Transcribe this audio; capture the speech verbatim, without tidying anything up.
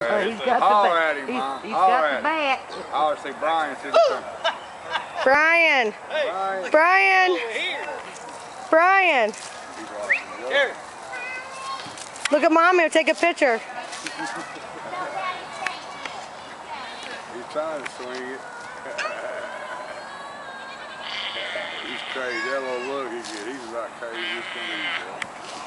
Oh, he's got Holler the at him, he's, Mom. he's Holler got at the bat. him. I always say Brian said the Brian. Hey. Brian. Brian. Over here. Brian. Here. Look at Mommy. Take a picture. He's trying to swing it. He's crazy. That little look he get. He's about crazy as can be, bro.